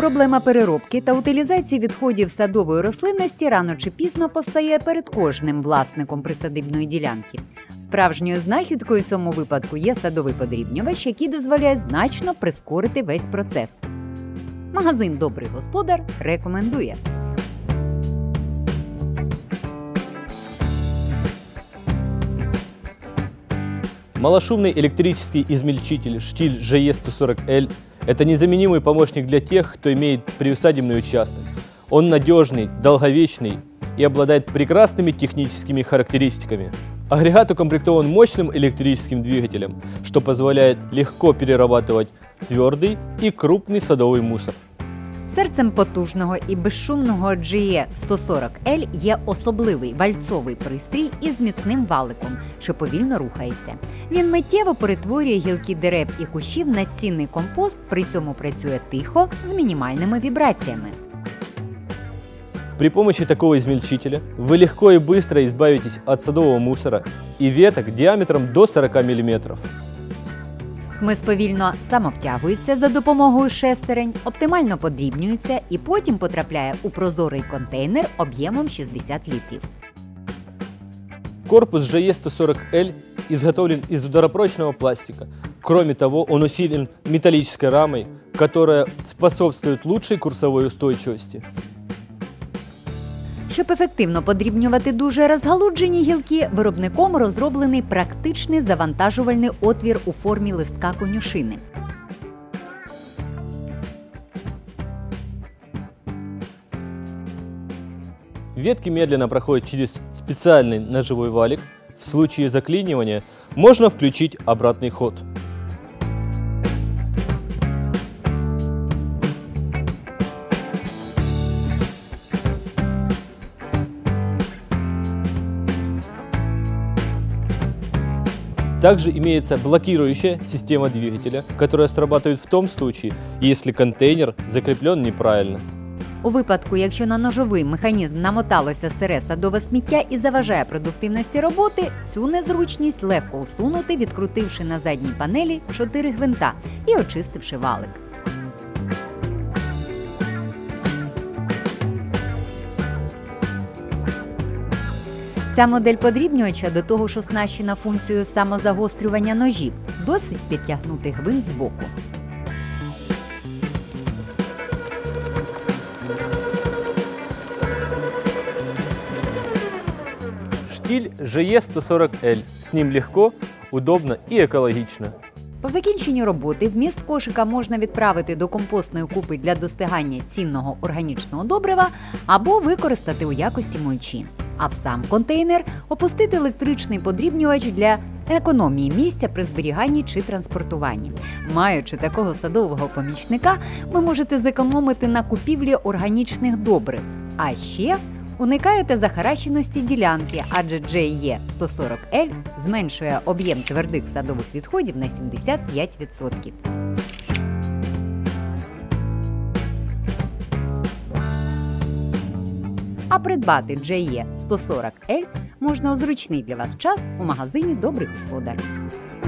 Проблема переробки та утилізації відходів садової рослинності рано чи пізно постає перед кожним власником присадибної ділянки. Справжньою знахідкою в цьому випадку є садовий подрібнювач, який дозволяє значно прискорити весь процес. Магазин «Добрий господар» рекомендує. Малошумный электрический измельчитель «Штиль ЖЕ-140Л» – это незаменимый помощник для тех, кто имеет приусадебный участок. Он надежный, долговечный и обладает прекрасными техническими характеристиками. Агрегат укомплектован мощным электрическим двигателем, что позволяет легко перерабатывать твердый и крупный садовый мусор. Серцем потужного і безшумного GE-140L є особливий вальцовий пристрій із міцним валиком, що повільно рухається. Він миттєво перетворює гілки дерев і кущів на цінний компост, при цьому працює тихо, з мінімальними вібраціями. При помощи такого измельчителя вы легко и быстро избавитесь от садового мусора и веток диаметром до 40 мм. Хмиз повільно самовтягується за допомогою шестерень, оптимально подрібнюється і потім потрапляє у прозорий контейнер об'ємом 60 літрів. Корпус ЖЕ-140Л изготовлен из ударопрочного пластика. Кроме того, он усилен металлической рамой, которая способствует лучшей курсовой устойчивости. Щоб ефективно подрібнювати дуже розгалуджені гілки, виробником розроблений практичний завантажувальний отвір у формі листка конюшини. Ветки медленно проходят через специальный ножевой валик. В случае заклинивания можно включить обратный ход. Также имеется блокирующая система двигателя, которая срабатывает в том случае, если контейнер закреплен неправильно. У випадку, якщо на ножовий механізм намоталося сире садове сміття і заважає продуктивності роботи, цю незручність легко усунути, відкрутивши на задній панелі 4 гвинта і очистивши валик. Ця модель подрібнювача до того ж оснащена функцією самозагострювання ножів. Досить підтягнути гвинт збоку. Штиль ЖЕ-140Л. С ним легко, удобно и экологично. По закінченні роботи вміст кошика можна відправити до компостної купи для достигання цінного органічного добрива або використати у якості мульчі. А в сам контейнер опустити електричний подрібнювач для економії місця при зберіганні чи транспортуванні. Маючи такого садового помічника, ви можете зекономити на купівлі органічних добрив. А ще уникаєте захаращеності ділянки, адже GE-140L зменшує об'єм твердих садових відходів на 75%. А придбати GE-140L можна у зручний для вас час у магазині «Добрий господар».